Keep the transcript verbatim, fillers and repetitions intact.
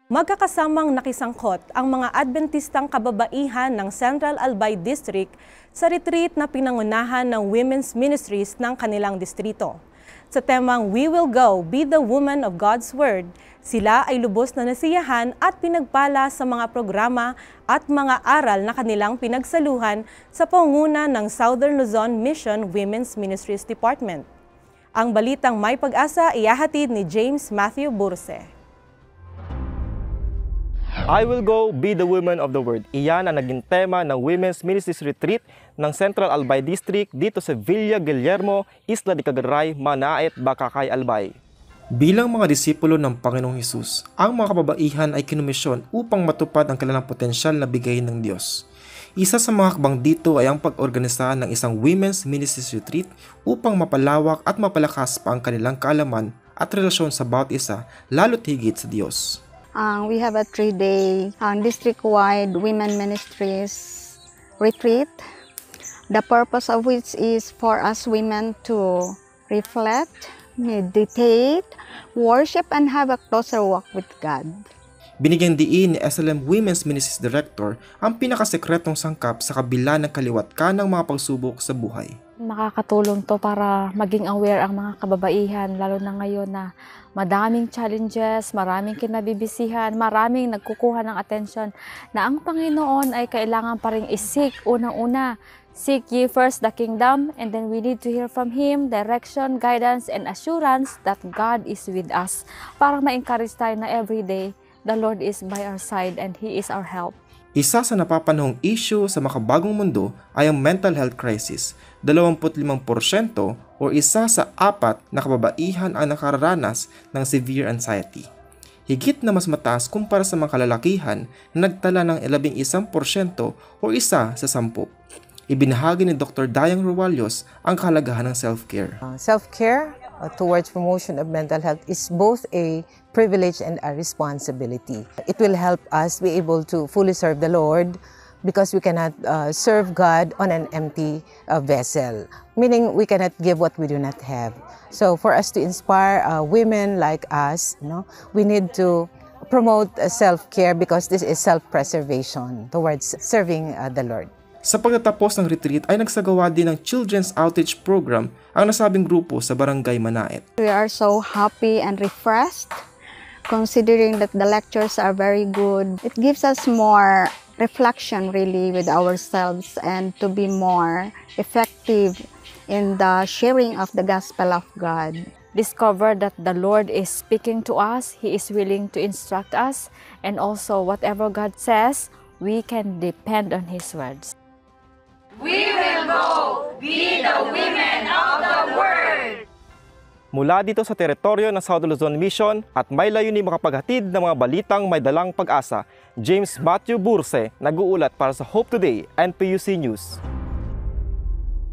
Magkakasamang nakisangkot ang mga Adventistang kababaihan ng Central Albay District sa retreat na pinangunahan ng Women's Ministries ng kanilang distrito. Sa temang We Will Go, Be the Woman of God's Word, sila ay lubos na nasiyahan at pinagpala sa mga programa at mga aral na kanilang pinagsaluhan sa pangunguna ng Southern Luzon Mission Women's Ministries Department. Ang balitang may pag-asa ihahatid ni James Matthew Burse. I will go, be the woman of the word. Iyan ang naging tema ng Women's Ministries Retreat ng Central Albay District dito sa Villa Guillermo, Isla de Cagaray, Manaet, Bacacay, Albay. Bilang mga disipulo ng Panginoong Hesus, ang mga kababaihan ay kinumisyon upang matupad ang kanilang potensyal na bigayin ng Diyos. Isa sa mga hakbang dito ay ang pag-organisa ng isang Women's Ministries Retreat upang mapalawak at mapalakas pa ang kanilang kaalaman at relasyon sa bawat isa, lalo't higit sa Diyos. Uh, we have a three-day um, district-wide women ministries retreat, the purpose of which is for us women to reflect, meditate, worship, and have a closer walk with God. Binigyang diin ni S L M Women's Ministries Director ang pinakasekretong sangkap sa kabila ng kaliwat ka ng mga pagsubok sa buhay. Makakatulong to para maging aware ang mga kababaihan, lalo na ngayon na madaming challenges, maraming kinabibisihan, maraming nagkukuha ng atensyon, na ang Panginoon ay kailangan pa rin isik unang-una. Seek ye first the kingdom, and then we need to hear from Him, direction, guidance, and assurance that God is with us. Para ma-encourage tayo na everyday, the Lord is by our side and He is our help. Isa sa napapanahong issue sa makabagong mundo ay ang mental health crisis. dalawampu't limang porsyento o isa sa apat na kababaihan ang nakararanas ng severe anxiety. Higit na mas mataas kumpara sa mga kalalakihan na nagtala ng labing isang porsyento o isa sa sampu. Ibinahagi ni Doctor Dayang Rualios ang kahalagahan ng self-care. Uh, self-care uh, towards promotion of mental health is both a privilege and a responsibility. It will help us be able to fully serve the Lord because we cannot uh, serve God on an empty uh, vessel, meaning we cannot give what we do not have. So for us to inspire uh, women like us, you know, we need to promote uh, self-care because this is self-preservation towards serving uh, the Lord. Sa pagtatapos ng retreat ay nagsagawa din ng Children's Outreach Program ang nasabing grupo sa Barangay Manaet. We are so happy and refreshed considering that the lectures are very good. It gives us more reflection really with ourselves and to be more effective in the sharing of the gospel of God. Discover that the Lord is speaking to us, He is willing to instruct us, and also whatever God says, we can depend on His words. We will go, be the women of the Word. Mula dito sa teritoryo ng Southern Luzon Mission at may layunin makapaghatid ng mga balitang may dalang pag-asa, James Matthew Burse, nag-uulat para sa Hope Today and P U C News.